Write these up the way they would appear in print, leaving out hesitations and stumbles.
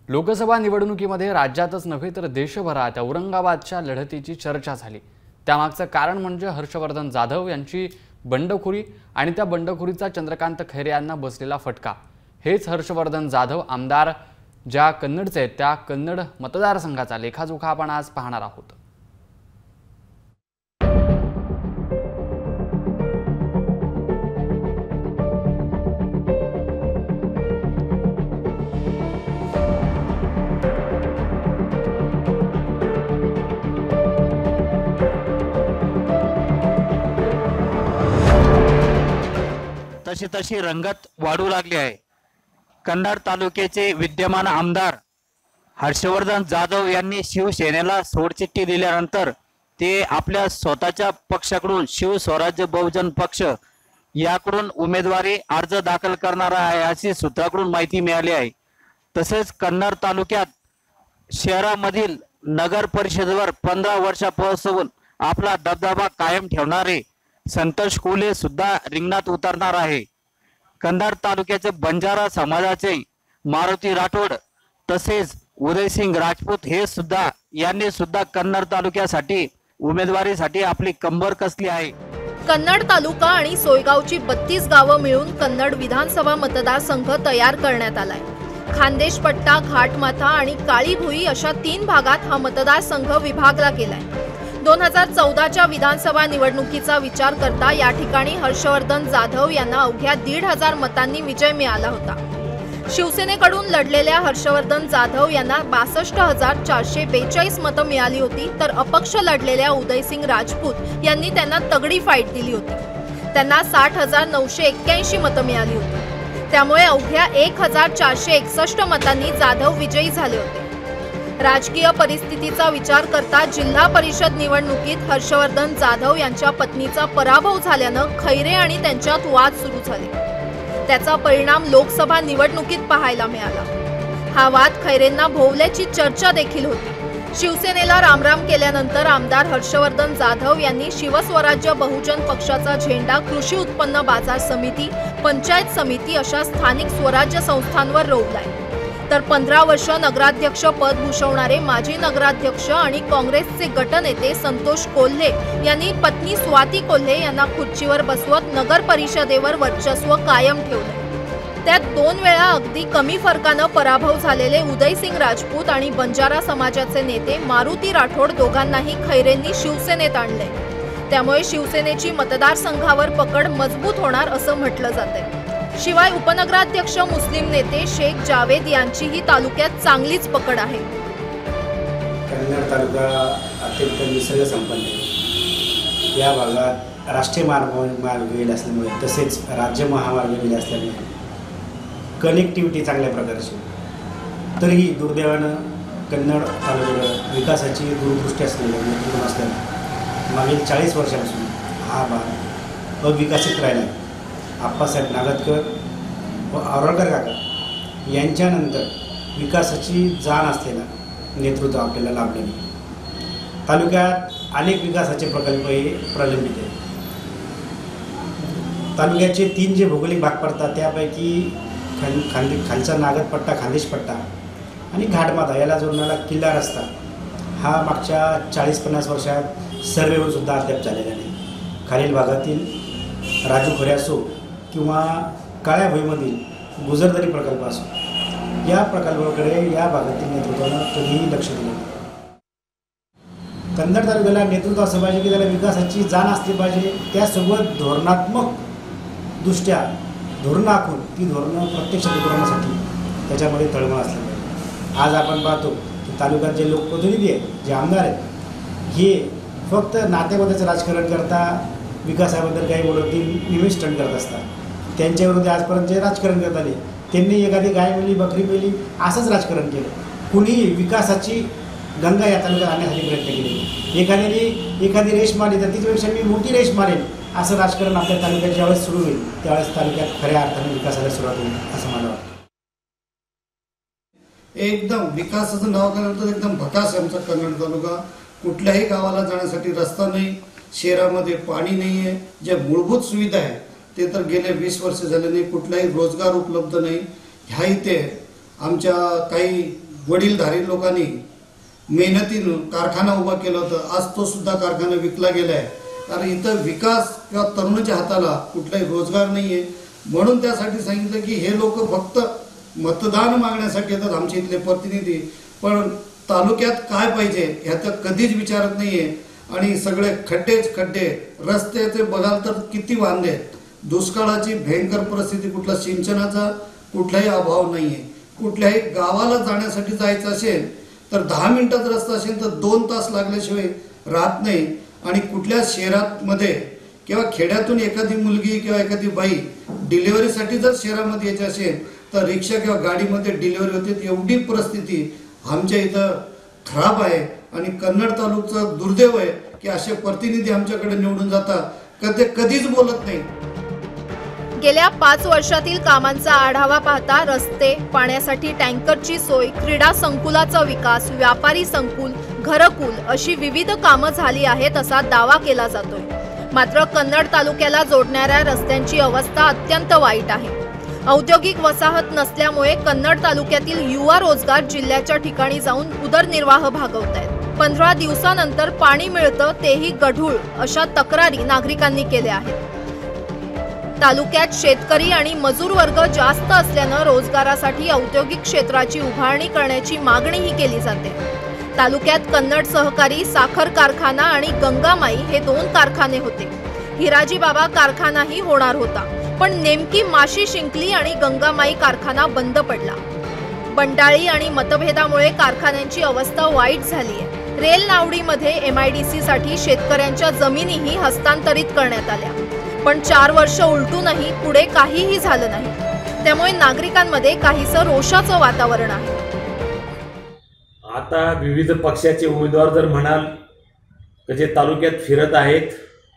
लोकसभा निवडणुकीमध्ये राज्यातच नव्हे तर देशभरात औरंगाबादच्या लढतीची चर्चा झाली। त्यामागचं कारण म्हणजे हर्षवर्धन जाधव यांची बंडखोरी आणि त्या बंडखोरीचा चंद्रकांत खैरे यांना बसलेला फटका। हेच हर्षवर्धन जाधव आमदार ज्या कन्नडचे आहेत त्या कन्नड मतदारसंघाचा लेखाजोखा आपण आज पाहणार आहोत। तशी तशी रंगत वाढू लागली आहे। कन्नड तालुक्याचे विद्यमान आमदार हर्षवर्धन जाधव यांनी शिवसेनेला सोडचिठ्ठी दिल्यानंतर ते आपल्या स्वतःच्या पक्षाकडून शिवस्वराज्य बहुजन पक्ष याकडून उमेदवारी अर्ज दाखल करणार आहे अशी सूत्राकडून माहिती मिळाली आहे। तसेच कन्नड तालुक्यात शहरामधील नगर परिषदेवर 15 वर्षापासून आपला दबदबा कायम ठेवणारे संतोष कोल्हे सुद्धा रिंगणात उतरणार आहे। कन्नड तालुक्याचे बंजारा समाजाचे मारुती राठोड तसेच उदयसिंग राजपूत हे सुद्धा यांनी सुद्धा कन्नड तालुक्यासाठी उमेदवारीसाठी आपली कंबर कसली आहे। कन्नड तालुका आणि सोयगावची 32 गावं मिळून कन्नड विधानसभा मतदारसंघ तयार करण्यात आलाय। खानदेश पट्टा, घाटमाथा आणि काळी भुई अशा 3 भागात हा मतदारसंघ विभागला गेलाय। 2014च्या विधानसभा निवडणुकीचा विचार करता या ठिकाणी हर्षवर्धन जाधव यांना अवघ्या 1,500 मतांनी विजय मिळाला होता। शिवसेनेकडून लढलेल्या हर्षवर्धन जाधव यांना 62,442 मतं मिळाली होती, तर अपक्ष लढलेल्या उदयसिंग राजपूत यांनी त्यांना तगडी फाईट दिली होती। त्यांना 60,981 मतं मिळाली होती। त्यामुळे अवघ्या 1,461 मतांनी जाधव विजयी झाले होते। राजकीय परिस्थितीचा विचार करता जिल्हा परिषद निवडणुकीत हर्षवर्धन जाधव यांच्या पत्नीचा पराभव झाल्यानं खैरे आणि त्यांच्यात वाद सुरू झाले। त्याचा परिणाम लोकसभा निवडणुकीत पाहायला मिळाला। हा वाद खैरेंना भोवल्याची चर्चा देखील होती। शिवसेनेला रामराम केल्यानंतर आमदार हर्षवर्धन जाधव यांनी शिवस्वराज्य बहुजन पक्षाचा झेंडा कृषी उत्पन्न बाजार समिती, पंचायत समिती अशा स्थानिक स्वराज्य संस्थांवर रोवलाय। तर 15 वर्ष नगराध्यक्ष पद भूषवणारे माजी नगराध्यक्ष आणि काँग्रेसचे गटनेते संतोष कोल्हे यांनी पत्नी स्वाती कोल्हे यांना खुर्चीवर बसवत नगर परिषदेवर वर्चस्व कायम ठेवले। त्यात 2 वेळा अगदी कमी फरकानं पराभव झालेले उदयसिंग राजपूत आणि बंजारा समाजाचे नेते मारुती राठोड दोघांनाही खैरेंनी शिवसेनेत आणले। त्यामुळे शिवसेनेची मतदारसंघावर पकड मजबूत होणार असं म्हटलं जातंय। शिवाय उपनगराध्यक्ष मुस्लिम नेते शेख जावेद यांचीही तालुक्यात चांगलीच पकड आहे। कन्नड तालुका अत्यंत निसर्ग संपन्न आहे। या भागात राष्ट्रीय मार्ग गेले असल्यामुळे तसेच राज्य महामार्ग गेले असल्यामुळे कनेक्टिव्हिटी चांगल्या प्रकारची, तरीही दुर्दैवानं कन्नड तालुक्यात विकासाची दूरदृष्टी असल्याने मागील 40 वर्षांपासून हा भाग अविकसित राहिला आहे। आप्पासाहेब नागतकर व औरळकर काका यांच्यानंतर विकासाची जाण असलेला नेतृत्व आपल्याला लाभलेले। तालुक्यात अनेक विकासाचे प्रकल्प हे प्रलंबित आहेत। तालुक्याचे 3 जे भौगोलिक भाग पडतात त्यापैकी खालचा नागतपट्टा, खानदेश पट्टा आणि घाटमाथा याला जोडणारा किल्ला रस्ता हा मागच्या 40-50 वर्षात सर्वेहून सुद्धा अद्याप झालेला नाही। खालील भागातील राजू खोरे असो किंवा काळ्या भुईमधील गुजरदरी प्रकल्प असो, या प्रकल्पाकडे या भागातील नेतृत्वानं कधीही लक्ष दिलं नाही। कन्नड तालुक्याला नेतृत्व असं पाहिजे की त्याला विकासाची जाण असली पाहिजे, त्यासोबत धोरणात्मक दृष्ट्या धोरणं आखून ती धोरणं प्रत्यक्षात उतरवण्यासाठी त्याच्यामध्ये तळमळ असलं पाहिजे। आज आपण पाहतो की तालुक्यात जे लोकप्रतिनिधी आहेत, जे आमदार आहेत, हे फक्त नातेवाईकाचं राजकारण करता विकासाबद्दल काही बोलतील निमिष स्टंट करत असतात। त्यांच्याविरुद्ध आजपर्यंत जे राजकारण करत आले त्यांनी एखादी गाय मेली, बकरी मेली असंच राजकारण केलं। कुणीही विकासाची गंगा या तालुक्यात आणण्यासाठी प्रयत्न केले। एखादी रेष मारली तर तिच्यापेक्षा मी मोठी रेष मारेल असं राजकारण आपल्या तालुक्यात ज्यावेळेस सुरू होईल त्यावेळेस तालुक्यात खऱ्या अर्थाने विकासाला सुरुवात होईल असं मला वाटतं। एकदम विकासाचं नाव केल्यानंतर एकदम भकास आमचा कन्नड तालुका। कुठल्याही गावाला जाण्यासाठी रस्ता नाही, शहरामध्ये पाणी नाही आहे, ज्या मूलभूत सुविधा आहे ते तर गेले 20 वर्ष झाले नाही। कुठलाही रोजगार उपलब्ध नाही। ह्या इथे आमच्या काही वडीलधारी लोकांनी मेहनतीनं कारखाना उभा केला होता. आज तो सुद्धा कारखाना विकला गेला आहे. कारण इथं विकास किंवा तरुणाच्या हाताला कुठलाही रोजगार नाही आहे. म्हणून त्यासाठी सांगितलं की हे लोक फक्त मतदान मागण्यासाठी येतात आमचे इथले प्रतिनिधी, पण तालुक्यात काय पाहिजे ह्याचा कधीच विचारत नाही आहे. आणि सगळे खड्डेच खड्डे, रस्त्याचे बघाल तर किती वांदे आहेत. दुष्काळाची भयंकर परिस्थिती, कुठला सिंचनाचा कुठलाही अभाव नाही आहे. कुठल्याही गावाला जाण्यासाठी जायचं असेल तर 10 मिनिटाचा रस्ता असेल तर 2 तास लागल्याशिवाय राहत नाही. आणि कुठल्या शहरामध्ये किंवा खेड्यातून एखादी मुलगी किंवा एखादी बाई डिलिव्हरीसाठी जर शहरामध्ये यायची असेल तर रिक्षा किंवा गाडीमध्ये डिलिव्हरी होते. एवढी परिस्थिती आमच्या इथं खराब आहे. आणि कन्नड तालुक्याचा दुर्दैव आहे की असे प्रतिनिधी आमच्याकडे निवडून जातात का ते कधीच बोलत नाही. गेल्या 5 वर्षातील कामांचा आढावा पाहता रस्ते, पाण्यासाठी टँकरची सोय, क्रीडा संकुलाचा विकास, व्यापारी संकुल, घरकुल अशी विविध कामं झाली आहेत असा दावा केला जातोय. मात्र कन्नड तालुक्याला जोडणाऱ्या रस्त्यांची अवस्था अत्यंत वाईट आहे. औद्योगिक वसाहत नसल्यामुळे कन्नड तालुक्यातील युवा रोजगार जिल्ह्याच्या ठिकाणी जाऊन उदरनिर्वाह भागवतायत. 15 दिवसानंतर पाणी मिळतं तेही गढूळ अशा तक्रारी नागरिकांनी केल्या आहेत. तालुक्यात शेतकरी आणि मजूर वर्ग जास्त असल्यानं रोजगारासाठी औद्योगिक क्षेत्राची उभारणी करण्याची मागणीही केली जाते. तालुक्यात कन्नड सहकारी साखर कारखाना आणि गंगामाई हे 2 कारखाने होते. हिराजी बाबा कारखानाही होणार होता, पण नेमकी माशी शिंकली आणि गंगामाई कारखाना बंद पडला. बंडाळी आणि मतभेदामुळे कारखान्यांची अवस्था वाईट झाली आहे. रेल नावडीमध्ये MIDC साठी शेतकऱ्यांच्या जमिनीही हस्तांतरित करण्यात आल्या, पण 4 वर्ष उलटूनही पुढे काहीही झालं नाही. त्यामुळे नागरिकांमध्ये काहीसं रोषाचं वातावरण आहे. आता विविध पक्षाचे उमेदवार जर म्हणाल तर जे तालुक्यात फिरत आहेत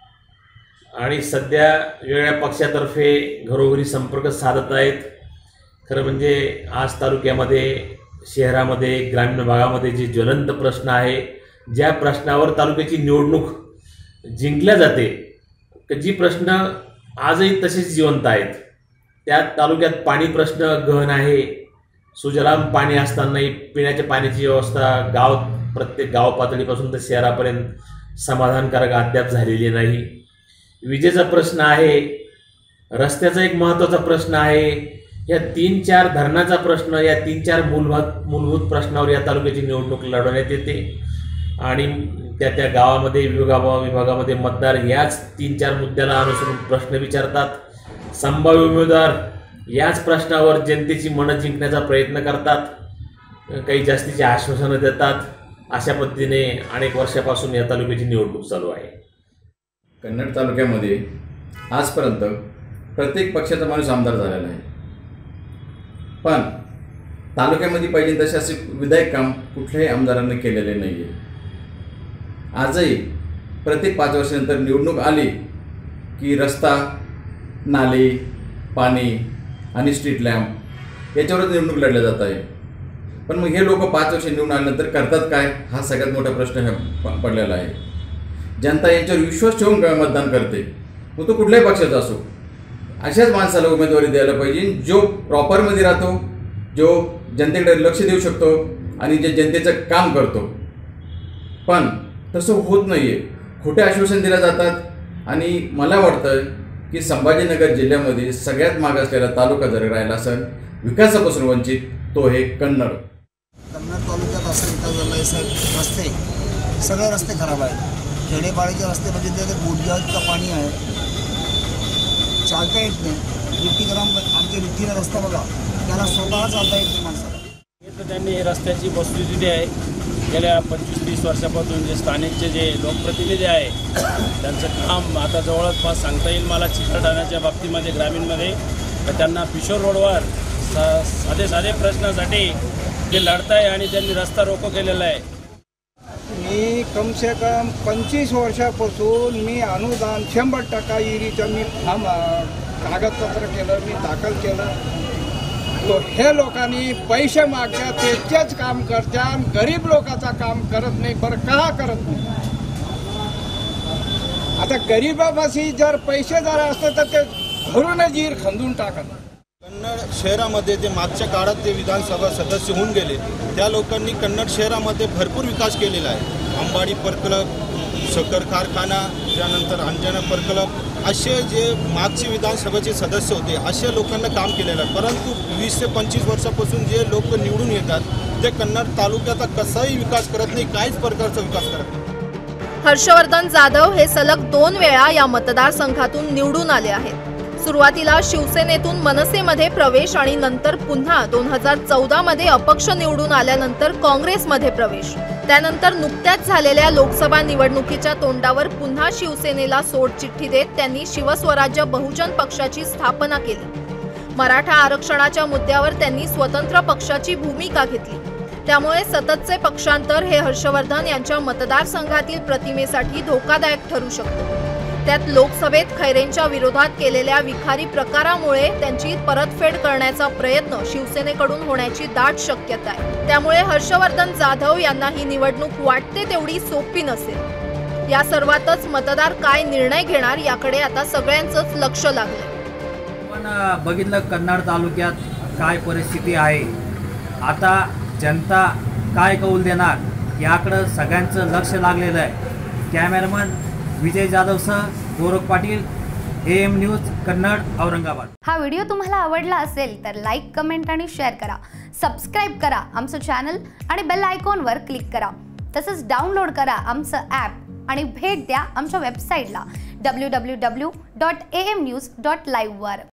आणि सध्या वेगळ्या पक्षातर्फे घरोघरी संपर्क साधत आहेत. खरं म्हणजे आज तालुक्यामध्ये, शहरामध्ये, ग्रामीण भागामध्ये जे ज्वलंत प्रश्न आहे, ज्या प्रश्नावर तालुक्याची निवडणूक जिंकल्या जाते, जी प्रश्न आजही तसेच जिवंत आहेत. त्यात तालुक्यात पाणी प्रश्न गहन आहे. सुजलाम पाणी असतानाही पिण्याच्या पाण्याची व्यवस्था प्रत्येक गाव पातळीपासून तर शहरापर्यंत समाधानकारक अद्याप झालेली नाही. विजेचा प्रश्न आहे, रस्त्याचा एक महत्त्वाचा प्रश्न आहे. या 3-4 धरणाचा प्रश्न, या 3-4 मूलभूत प्रश्नावर या तालुक्याची निवडणूक लढवण्यात येते. आणि त्या गावामध्ये विभागामध्ये मतदार याच 3-4 मुद्द्याला अनुसरून प्रश्न विचारतात. संभाव्य उमेदवार याच प्रश्नावर जनतेची मनं जिंकण्याचा प्रयत्न करतात. काही जास्तीची आश्वासनं देतात. अशा पद्धतीने अनेक वर्षापासून या तालुक्याची निवडणूक चालू आहे. कन्नड तालुक्यामध्ये आजपर्यंत प्रत्येक पक्षाचा माणूस आमदार झालेला आहे, पण तालुक्यामध्ये पाहिजे तसे असे विधायक काम कुठल्याही आमदारांनी केलेले नाही आहे. आजही प्रत्येक 5 वर्षानंतर निवडणूक आली की रस्ता, नाले, पाणी आणि स्ट्रीट लॅम्प याच्यावरच निवडणूक लढल्या जात आहे. पण मग हे लोक 5 वर्ष निवडून आल्यानंतर करतात काय, हा सगळ्यात मोठा प्रश्न पडलेला आहे. जनता यांच्यावर विश्वास ठेवून मतदान करते, मग तो कुठल्याही पक्षाचा असो. अशाच माणसाला उमेदवारी द्यायला पाहिजे जो प्रॉपरमध्ये राहतो, जो जनतेकडे लक्ष देऊ शकतो आणि जे जनतेचं काम करतो. पण तसं होत नाही आहे. खोटे आश्वासन दिले जातात. आणि मला वाटतं की संभाजीनगर जिल्ह्यामध्ये सगळ्यात मागासलेला तालुका जर राहिला असेल विकासापासून वंचित, तो हे कन्नड. कन्नड तालुक्यात असा विकास झाला आहे साहेब. रस्ते, सगळे रस्ते खराब आहेत. खेडेपाड्याचे रस्ते बघितले तर गुडघ्याचं पाणी आहे, चालता येत नाही. आमच्या रितीला रस्ता बघा, त्याला स्वतः चालता येत नाही माणसाला. तर त्यांनी हे रस्त्याची वस्तुस्थिती आहे. गेल्या 25-30 वर्षापासून जे स्थानिकचे जे लोकप्रतिनिधी आहे त्यांचं काम आता जवळपास सांगता येईल मला चिकलठाण्याच्या बाबतीमध्ये ग्रामीणमध्ये, तर त्यांना पिशोर रोडवर साधे प्रश्नासाठी ते लढत आहे आणि त्यांनी रस्ता रोको केलेला आहे. मी कमसे कम 25 वर्षापासून मी अनुदान 100% इरीचं मी कागदपत्र केलं, मी दाखल केलं. तो हे लोकांनी पैसे मागतात, त्याचेच काम करतात, गरीब लोकांचं काम करत नाही. बरं का करत नाही? आता गरीबापाशी जर पैसे जर असते तर ते घरूनच जीर खंदून टाकत. कन्नड शहरामध्ये जे मागच्या काळात जे विधानसभा सदस्य होऊन गेले त्या लोकांनी कन्नड शहरामध्ये भरपूर विकास केलेला आहे. अंबाडी प्रकल्प, साखर कारखाना, त्यानंतर अंजना प्रकल्प, असे जे मागचे विधानसभेचे सदस्य होते अशा लोकांना काम केलेलं आहे. परंतु 20 ते 25 वर्षापासून जे लोक निवडून येतात ते कन्नड तालुक्याचा कसाही विकास करत नाही, काहीच प्रकारचा विकास करत नाही. हर्षवर्धन जाधव हे सलग 2 वेळा या मतदारसंघातून निवडून आले आहेत. सुरुवातीला शिवसेनेतून मनसेमध्ये प्रवेश आणि नंतर पुन्हा 2014 मध्ये अपक्ष निवडून आल्यानंतर काँग्रेसमध्ये प्रवेश. त्यानंतर नुकत्याच झालेल्या लोकसभा निवडणुकीच्या तोंडावर पुन्हा शिवसेनेला सोडचिठ्ठी देत त्यांनी शिवस्वराज्य बहुजन पक्षाची स्थापना केली. मराठा आरक्षणाच्या मुद्द्यावर त्यांनी स्वतंत्र पक्षाची भूमिका घेतली. त्यामुळे सततचे पक्षांतर हे हर्षवर्धन यांच्या मतदारसंघातील प्रतिमेसाठी धोकादायक ठरू शकते. त्यात लोकसभेत खैरेंच्या विरोधात केलेल्या विखारी प्रकारामुळे त्यांची परतफेड करण्याचा प्रयत्न शिवसेनेकडून होण्याची दाट शक्यता आहे. त्यामुळे हर्षवर्धन जाधव यांना ही निवडणूक वाटते तेवढी सोपी नसेल. या सर्वातच मतदार काय निर्णय घेणार याकडे आता सगळ्यांचंच लक्ष लागलंय. पण बघितलं कन्नड तालुक्यात काय परिस्थिती आहे, आता जनता काय कौल देणार याकडे सगळ्यांचं लक्ष लागलेलं आहे. कॅमेरामन विजय जाधवसह गौरव पाटील, AM न्यूज कन्नड, औरंगाबाद. हा व्हिडिओ तुम्हाला आवडला असेल तर लाईक, कमेंट आणि शेअर करा. सबस्क्राईब करा आमचं चॅनल आणि बेल आयकॉनवर क्लिक करा. तसंच डाउनलोड करा आमचं ॲप आणि भेट द्या आमच्या वेबसाईटला www.amnews.live वर.